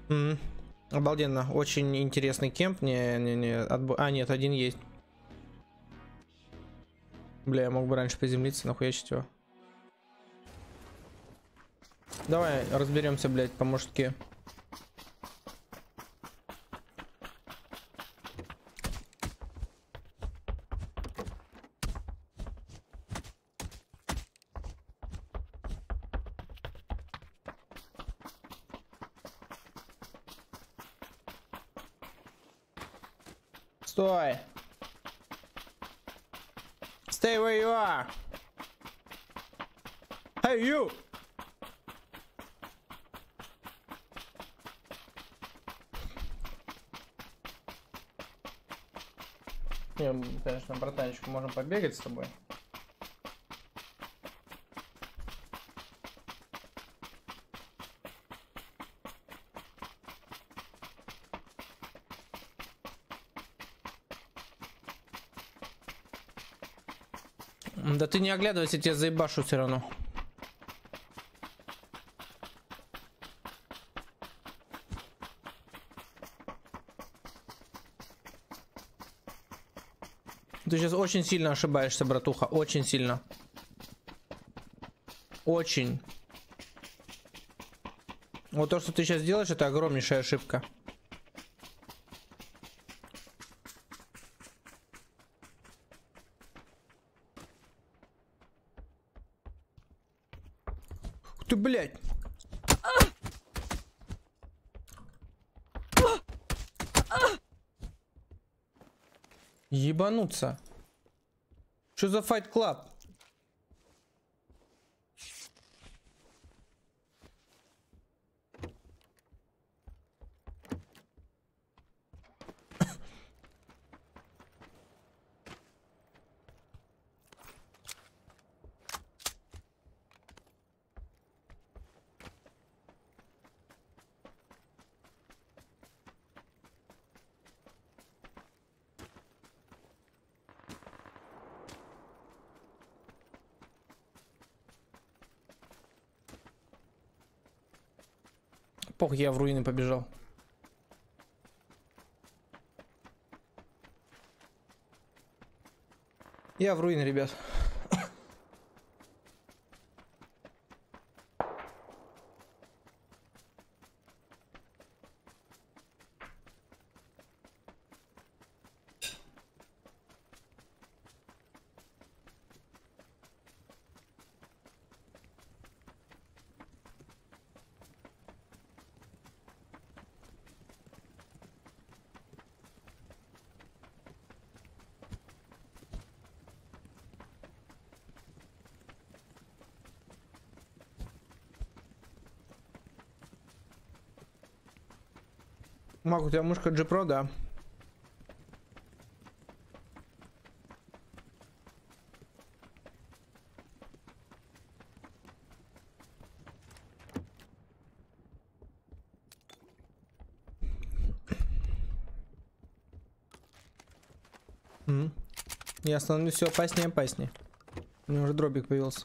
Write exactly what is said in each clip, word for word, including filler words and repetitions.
М, Обалденно. Очень интересный кемп. Не, не, не. Отбо... А, нет, один есть. Бля, я мог бы раньше приземлиться, нахуячить его. Давай разберемся, блядь, по-мужски. Стой! Stay where you are! Hey, you! Не, конечно, братанчик, можем побегать с тобой. Да ты не оглядывайся, я тебя заебашу все равно. Ты сейчас очень сильно ошибаешься, братуха. Очень сильно. Очень. Вот то, что ты сейчас делаешь, это огромнейшая ошибка. Ты, блядь. Ебануться. Что за Fight Club? Пох, я в руины побежал. Я в руины, ребят. Мак, у тебя мышка джи про, да? М-м. Я становлюсь все опаснее и опаснее. У меня уже дробик появился.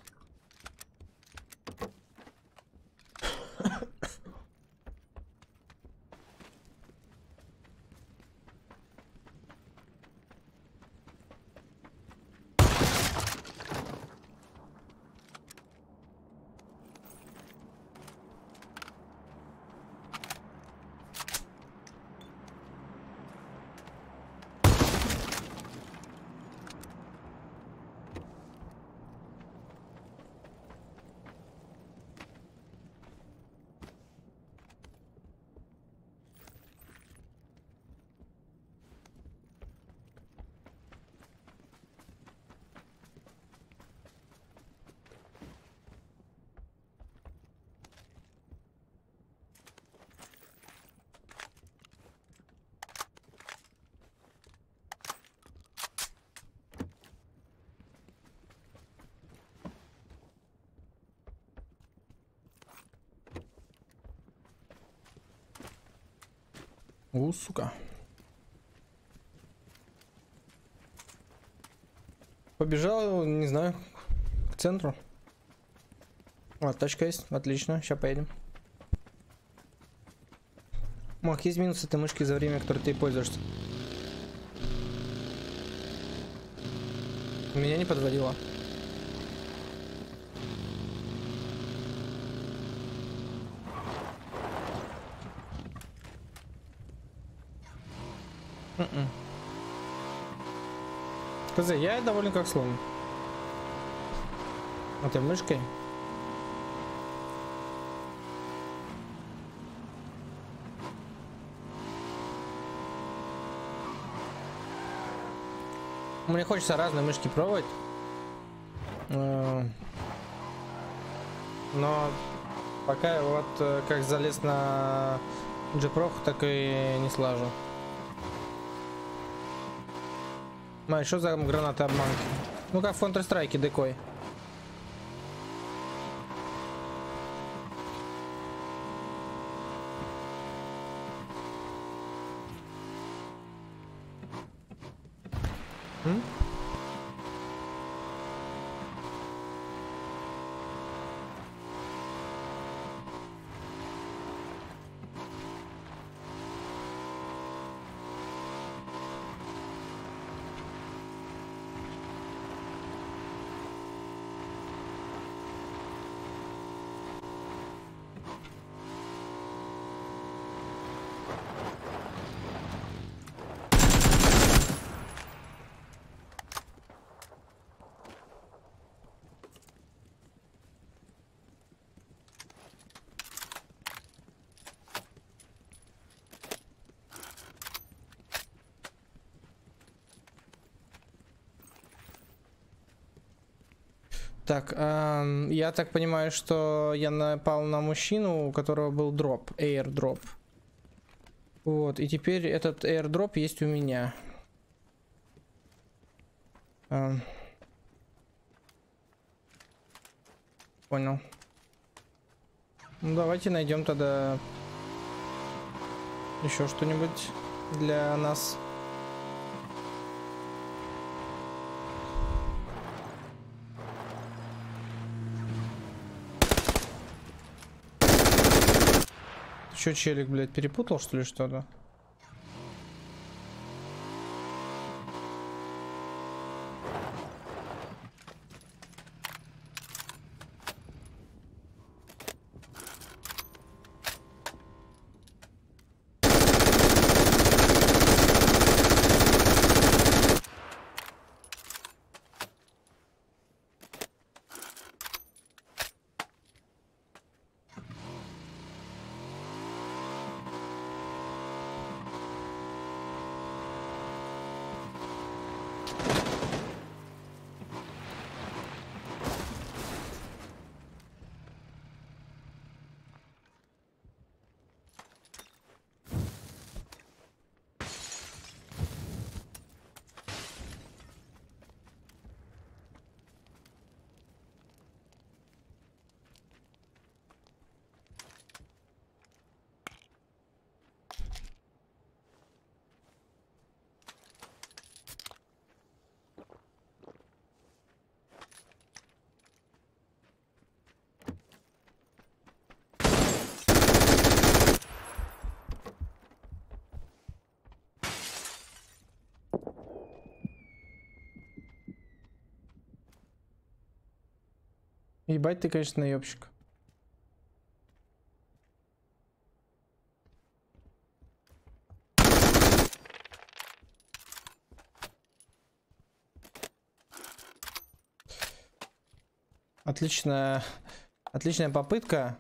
У, сука. Побежал, не знаю, к центру. А, тачка есть, отлично, сейчас поедем. Мах, есть минусы этой мышки за время, которое ты пользуешься. Меня не подводило. Mm-mm. Скажи, я доволен как слон. Этой мышкой. Мне хочется разные мышки пробовать. Но пока вот как залез на джипрох, так и не слажу. Май, что за гранаты обманки? Ну как в Counter-Strike декой. М? Так, эм, я так понимаю, что я напал на мужчину, у которого был дроп, airdrop. Вот, и теперь этот airdrop есть у меня. Эм. Понял. Ну, давайте найдем тогда еще что-нибудь для нас. Че, челик, блядь, перепутал, что ли, что-то? Ебать ты, конечно, наебщик. Отличная, отличная попытка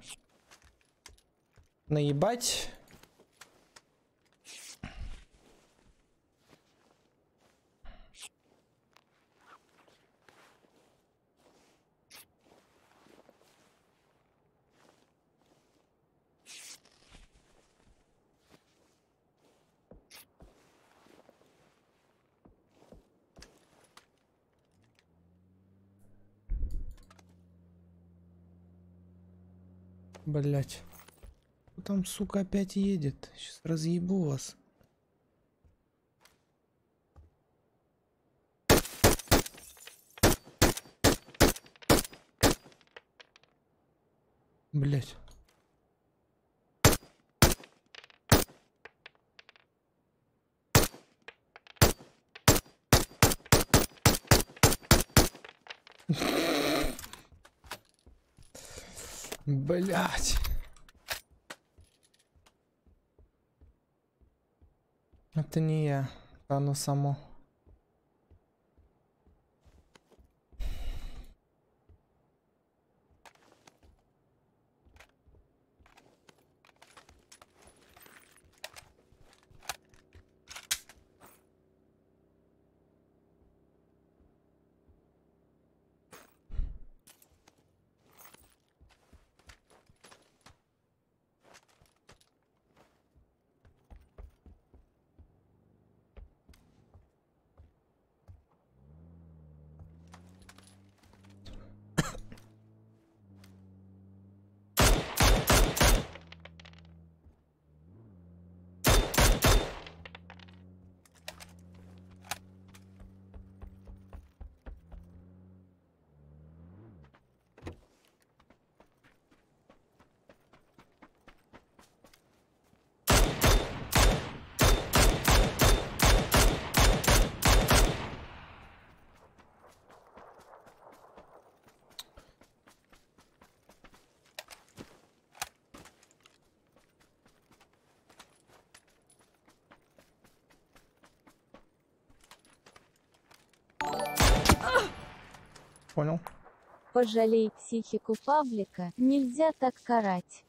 наебать. Блять. Там, сука, опять едет. Сейчас разъебу вас. Блять. Блять. Это не я, оно само. Понял. Пожалей психику Павлика, нельзя так карать.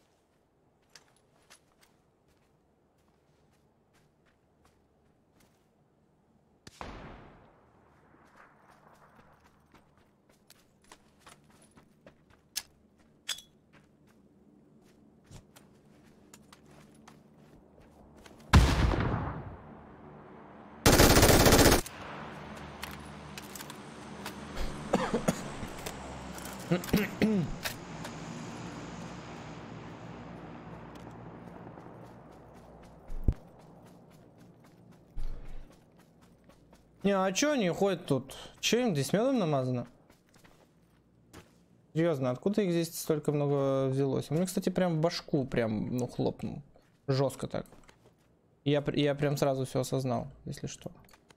Не, а чё они ходят тут? Чё им здесь медом намазано? Серьезно, откуда их здесь столько много взялось? У меня, кстати, прям в башку прям, ну, хлопнул. Жестко так. Я, я прям сразу все осознал, если что.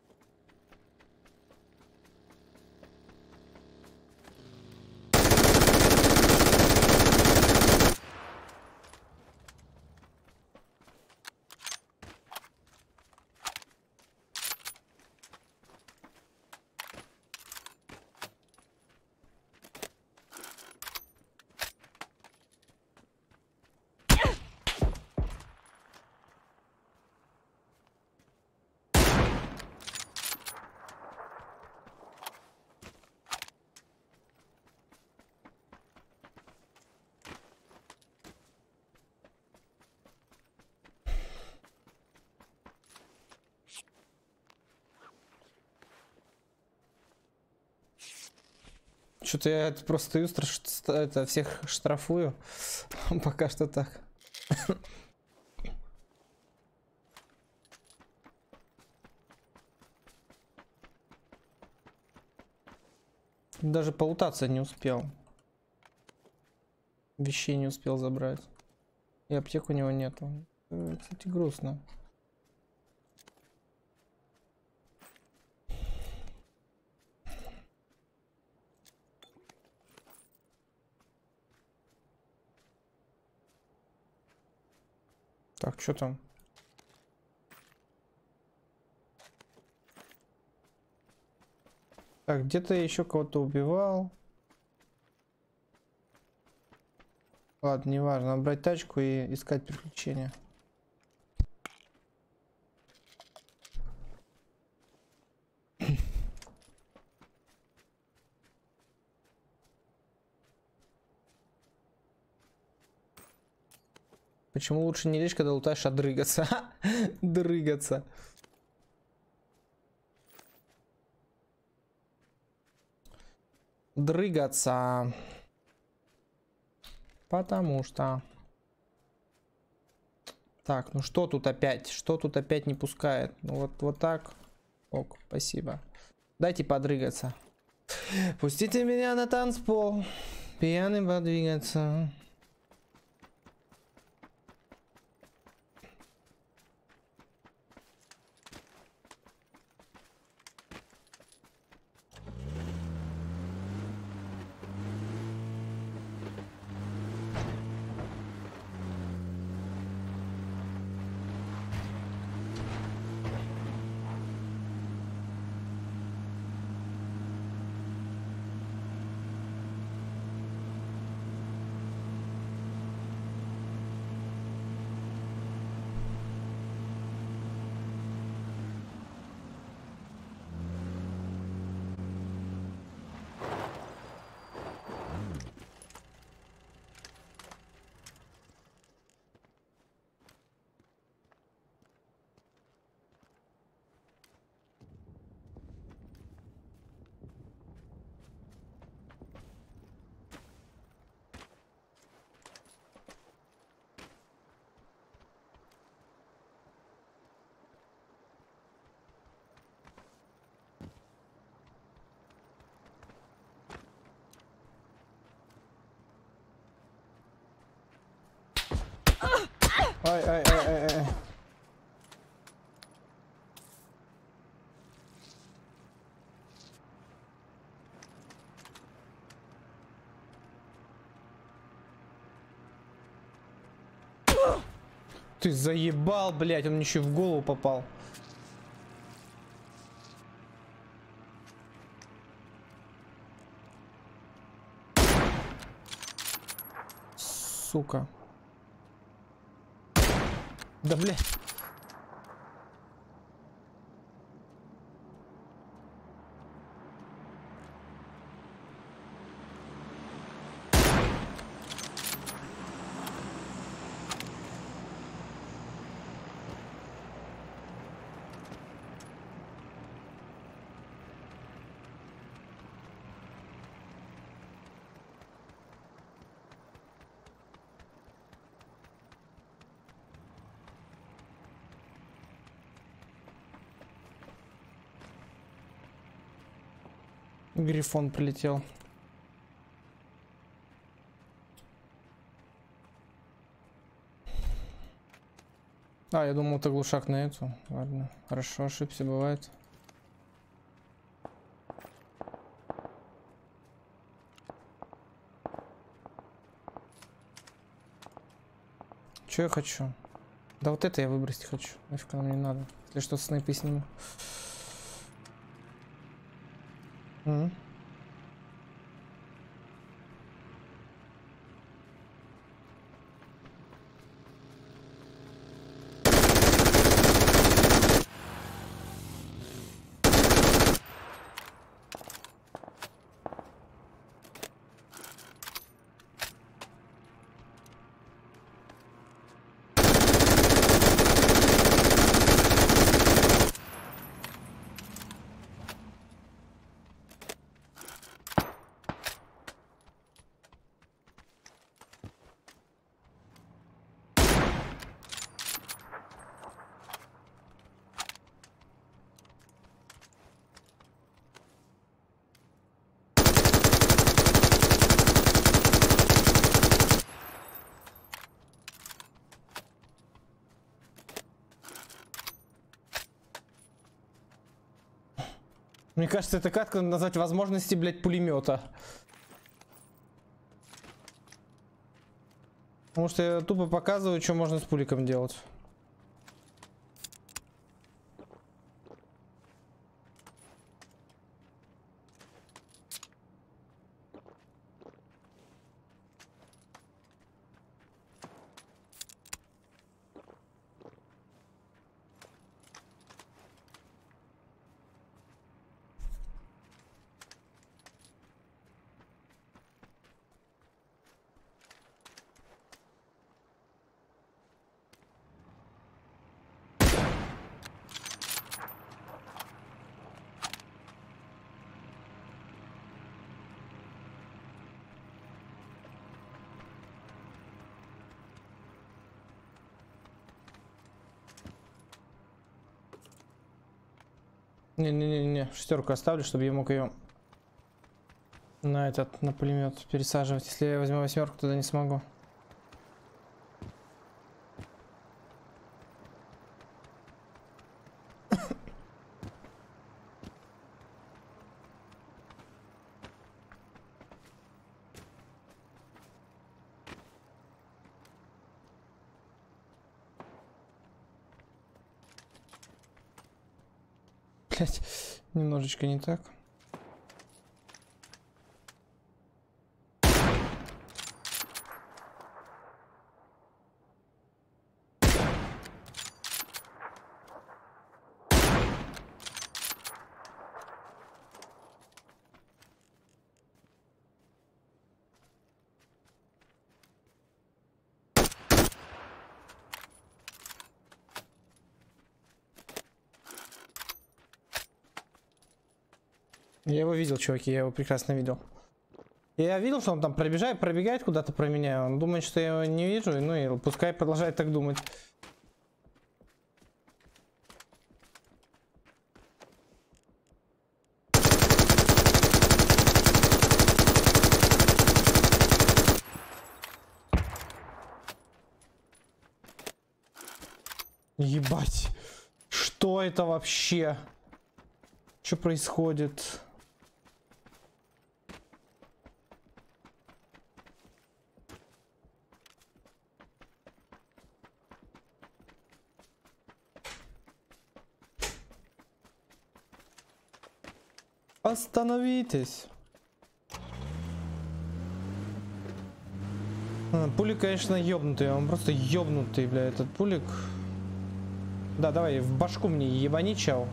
Что-то я это просто стою, это всех штрафую. Пока что так. Даже полутаться не успел. Вещей не успел забрать. И аптек у него нету. Кстати, грустно. Так, что там? Так, где-то еще кого-то убивал. Ладно, неважно. Надо брать тачку и искать приключения. Почему лучше не лечь, когда лутаешь, а дрыгаться? Дрыгаться. Дрыгаться. Потому что... Так, ну что тут опять? Что тут опять не пускает? Ну вот, вот так. Ок, спасибо. Дайте подрыгаться. Пустите меня на танцпол. Пьяным подвигаться. Ай, ай, ай, ай, ай. Ты заебал, блядь, он мне еще в голову попал. Сука. Да, блядь. Грифон прилетел. А, я думал, это глушак на эту. Ладно, хорошо, ошибся, бывает. Че я хочу? Да вот это я выбросить хочу. Нафиг оно мне надо. Если что, снайпы сниму. Mm-hmm. Мне кажется, это катка назвать возможности, блядь, пулемета. Потому что я тупо показываю, что можно с пуликом делать. Не-не-не-не, шестерку оставлю, чтобы я мог ее на этот, на пулемет пересаживать. Если я возьму восьмерку, тогда не смогу. Блять, немножечко не так. Я его видел, чуваки, я его прекрасно видел. Я видел, что он там пробегает, пробегает куда-то про меня. Он думает, что я его не вижу, ну и пускай продолжает так думать. Ебать. Что это вообще? Что происходит? Остановитесь. А, пулик, конечно, ёбнутый. Он просто ёбнутый, бля, этот пулик. Да, давай, в башку мне ебани, чел.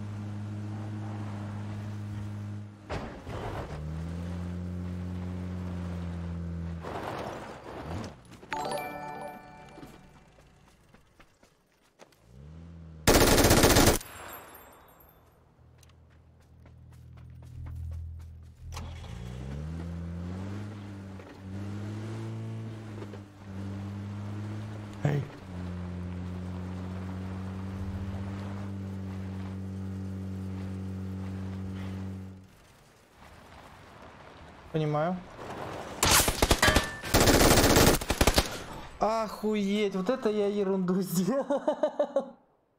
Эй. Понимаю. Охуеть, вот это я ерунду сделал.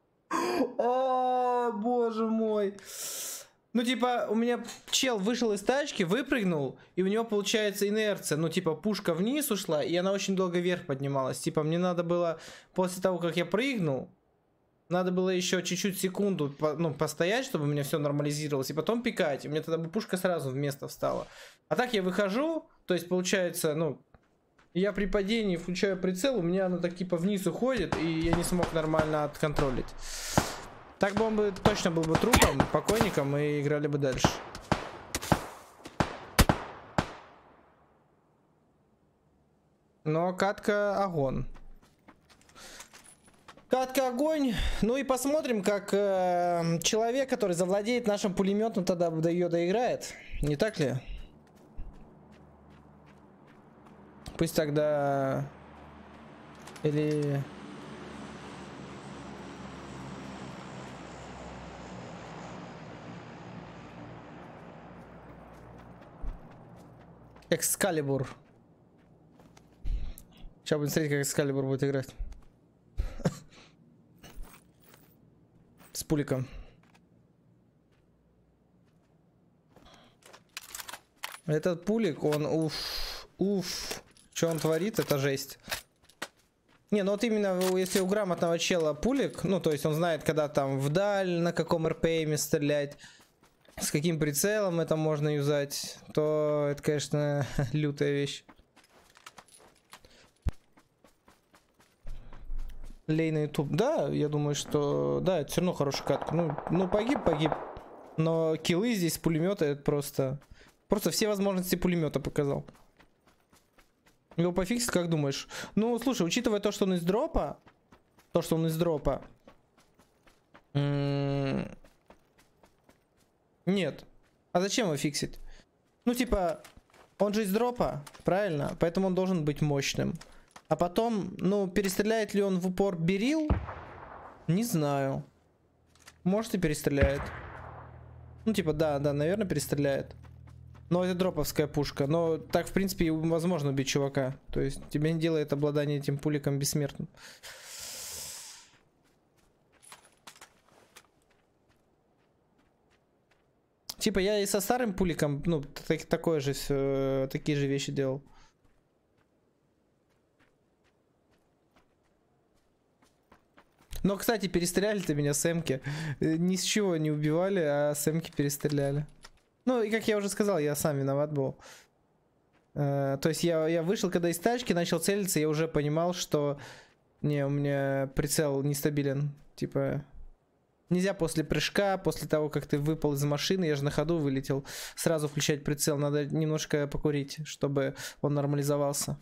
А, боже мой. Ну, типа, у меня чел вышел из тачки, выпрыгнул, и у него получается инерция. Ну, типа, пушка вниз ушла, и она очень долго вверх поднималась. Типа, мне надо было, после того, как я прыгнул, надо было еще чуть-чуть секунду, ну, постоять, чтобы у меня все нормализировалось, и потом пикать. И у меня тогда бы пушка сразу в место встала. А так я выхожу, то есть, получается, ну, я при падении включаю прицел, у меня оно так, типа, вниз уходит, и я не смог нормально отконтролить. Так бы он бы точно был бы трупом, покойником, и играли бы дальше. Но катка огонь. Катка огонь. Ну и посмотрим, как э, человек, который завладеет нашим пулеметом, тогда до ее доиграет. Не так ли? Пусть тогда... Или... Экскалибур. Сейчас будем смотреть, как Экскалибур будет играть. С пуликом. Этот пулик, он уф, уф. Что он творит, это жесть. Не, ну вот именно если у грамотного чела пулик, ну то есть он знает, когда там вдаль, на каком эр пи эме стрелять, с каким прицелом это можно юзать, то это, конечно, лютая вещь. Лей на YouTube. Да, я думаю, что... Да, это все равно хорошая катка. Ну, ну погиб, погиб. Но киллы здесь с пулемета, это просто... Просто все возможности пулемета показал. Его пофиксить, как думаешь? Ну, слушай, учитывая то, что он из дропа... То, что он из дропа... Нет. А зачем его фиксить? Ну, типа, он же из дропа, правильно? Поэтому он должен быть мощным. А потом, ну, перестреляет ли он в упор берил? Не знаю. Может и перестреляет. Ну, типа, да, да, наверное, перестреляет. Но это дроповская пушка. Но так, в принципе, возможно убить чувака. То есть, тебе не делает обладание этим пуликом бессмертным. Типа я и со старым пуликом, ну, так, такое же все, такие же вещи делал. Но, кстати, перестреляли-то меня с эмки. Ни с чего не убивали, а с эмки перестреляли. Ну, и как я уже сказал, я сам виноват был. Uh, то есть я, я вышел, когда из тачки, начал целиться, я уже понимал, что... Не, у меня прицел нестабилен. Типа... Нельзя после прыжка, после того, как ты выпал из машины, я же на ходу вылетел, сразу включать прицел. Надо немножко покурить, чтобы он нормализовался.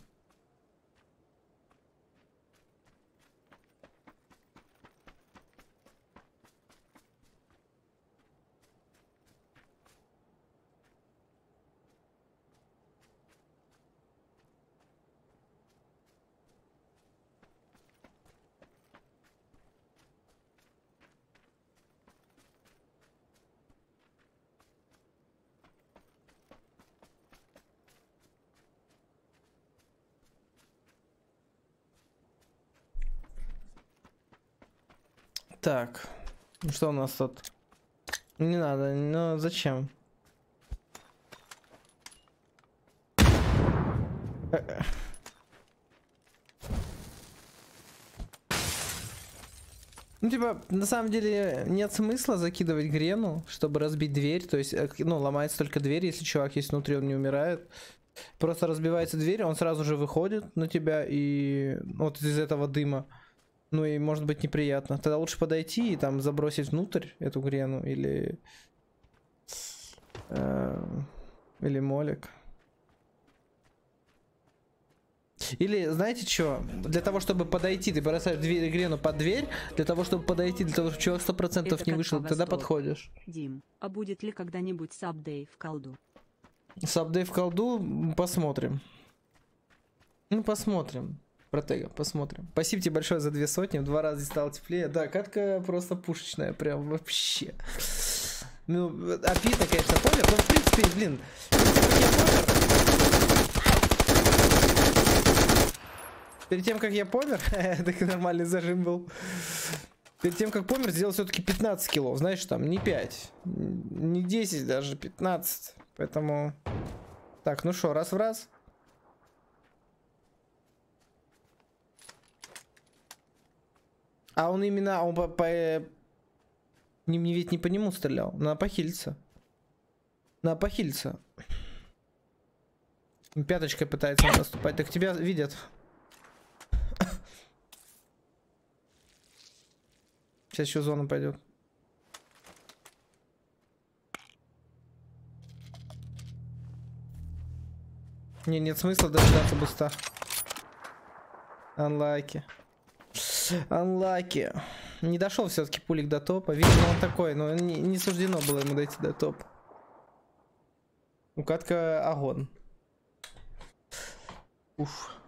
Так. Ну что у нас тут? Не надо, ну зачем? Ну, типа, на самом деле нет смысла закидывать грену, чтобы разбить дверь. То есть, ну, ломается только дверь, если чувак есть внутри, он не умирает. Просто разбивается дверь, он сразу же выходит на тебя и вот из этого дыма. Ну и может быть неприятно. Тогда лучше подойти и там забросить внутрь эту грену или... Э, или молик. Или, знаете что, для того, чтобы подойти, ты бросаешь дверь, грену под дверь, для того, чтобы подойти, для того, чтобы человек сто процентов не вышел, тогда подходишь. Дим, а будет ли когда-нибудь сабдей в колду? Сабдей в колду? Посмотрим. Ну, посмотрим. Протега, посмотрим. Спасибо тебе большое за две сотни, в два раза стало теплее. Да, катка просто пушечная, прям вообще. Ну, обидно, конечно, помер, но в принципе, блин, перед тем, как я помер, так нормальный зажим был. Перед тем, как помер, сделал все-таки пятнадцать килов. Знаешь, там не пять, не десять, даже пятнадцать. Поэтому... Так, ну что, раз в раз. А он именно... Он по... по не, не, ведь не по нему стрелял. На похильца. На похильца. Пяточкой пытается наступать. Так тебя видят. Сейчас еще зона пойдет. Не, нет смысла дождаться буста. Unlucky. Unlucky. Не дошел все-таки пулик до топа. Видимо, он такой, но не, не суждено было ему дойти до топа. Укатка огонь. Уф.